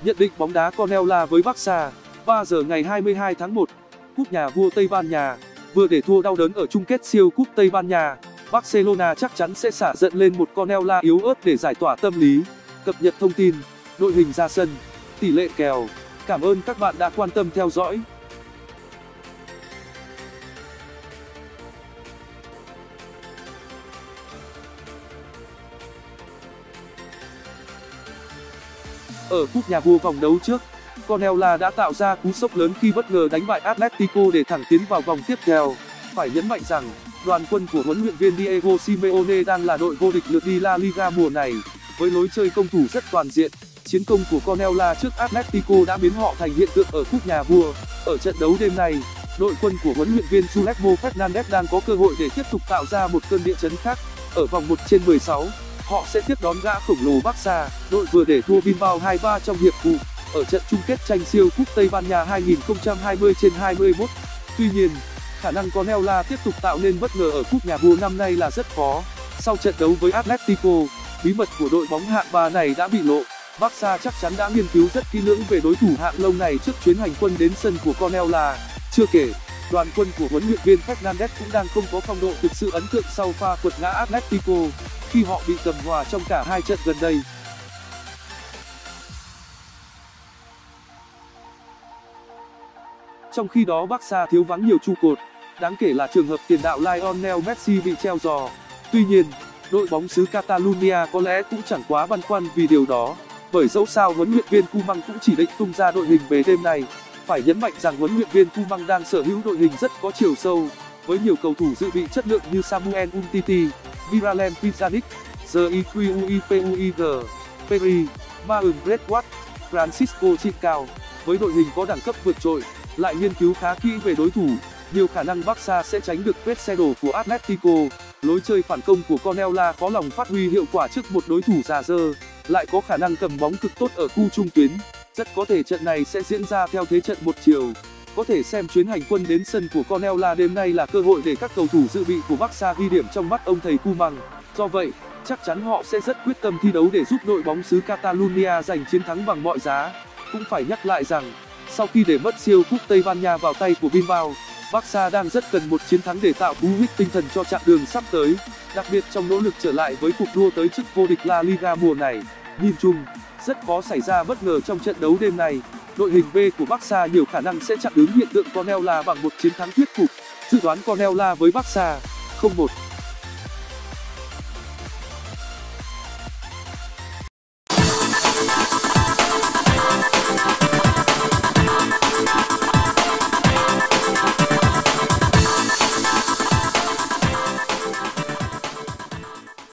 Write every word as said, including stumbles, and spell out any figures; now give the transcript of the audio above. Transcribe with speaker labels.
Speaker 1: Nhận định bóng đá Cornellà với Barca. ba giờ ngày hai mươi hai tháng một, Cúp Nhà vua Tây Ban Nha. Vừa để thua đau đớn ở chung kết siêu cúp Tây Ban Nha, Barcelona chắc chắn sẽ xả giận lên một Cornellà yếu ớt để giải tỏa tâm lý. Cập nhật thông tin, đội hình ra sân, tỷ lệ kèo. Cảm ơn các bạn đã quan tâm theo dõi. Ở Cúp Nhà vua vòng đấu trước, Cornellà đã tạo ra cú sốc lớn khi bất ngờ đánh bại Atletico để thẳng tiến vào vòng tiếp theo. Phải nhấn mạnh rằng, đoàn quân của huấn luyện viên Diego Simeone đang là đội vô địch lượt đi La Liga mùa này. Với lối chơi công thủ rất toàn diện, chiến công của Cornellà trước Atletico đã biến họ thành hiện tượng ở Cúp Nhà vua. Ở trận đấu đêm nay, đội quân của huấn luyện viên Guillermo Fernandes đang có cơ hội để tiếp tục tạo ra một cơn địa chấn khác. Ở vòng một trên mười sáu, họ sẽ tiếp đón gã khổng lồ Barca, đội vừa để thua Bilbao hai ba trong hiệp phụ ở trận chung kết tranh siêu cúp Tây Ban Nha hai nghìn không trăm hai mươi trên hai mươi mốt. Tuy nhiên, khả năng Cornellà tiếp tục tạo nên bất ngờ ở Cúp Nhà vua năm nay là rất khó. Sau trận đấu với Atletico, bí mật của đội bóng hạng ba này đã bị lộ. Barca chắc chắn đã nghiên cứu rất kỹ lưỡng về đối thủ hạng lông này trước chuyến hành quân đến sân của Cornellà. Chưa kể, đoàn quân của huấn luyện viên Fernandes cũng đang không có phong độ thực sự ấn tượng sau pha quật ngã Atletico, khi họ bị cầm hòa trong cả hai trận gần đây. Trong khi đó Barca thiếu vắng nhiều trụ cột, đáng kể là trường hợp tiền đạo Lionel Messi bị treo giò. Tuy nhiên, đội bóng xứ Catalonia có lẽ cũng chẳng quá băn khoăn vì điều đó, bởi dẫu sao huấn luyện viên Koeman cũng chỉ định tung ra đội hình về đêm nay. Phải nhấn mạnh rằng huấn luyện viên Koeman đang sở hữu đội hình rất có chiều sâu, với nhiều cầu thủ dự bị chất lượng như Samuel Umtiti, Miralem Pjanic, Zquiuipuig, Pedri, Marouane Bredouat, Francisco Trincao. Với đội hình có đẳng cấp vượt trội, lại nghiên cứu khá kỹ về đối thủ, nhiều khả năng Barca sẽ tránh được vết xe đổ của Atletico. Lối chơi phản công của Cornellà khó lòng phát huy hiệu quả trước một đối thủ già dơ, lại có khả năng cầm bóng cực tốt ở khu trung tuyến. Rất có thể trận này sẽ diễn ra theo thế trận một chiều. Có thể xem chuyến hành quân đến sân của Cornellà đêm nay là cơ hội để các cầu thủ dự bị của Barca ghi điểm trong mắt ông thầy Koeman. Do vậy, chắc chắn họ sẽ rất quyết tâm thi đấu để giúp đội bóng xứ Catalonia giành chiến thắng bằng mọi giá. Cũng phải nhắc lại rằng, sau khi để mất siêu cúp Tây Ban Nha vào tay của Bilbao, Barca đang rất cần một chiến thắng để tạo cú hích tinh thần cho chặng đường sắp tới, đặc biệt trong nỗ lực trở lại với cuộc đua tới chức vô địch La Liga mùa này. Nhìn chung, rất khó xảy ra bất ngờ trong trận đấu đêm nay. Đội hình B của Barca nhiều khả năng sẽ chặn đứng hiện tượng Cornellà bằng một chiến thắng thuyết phục. Dự đoán Cornellà với Barca. không một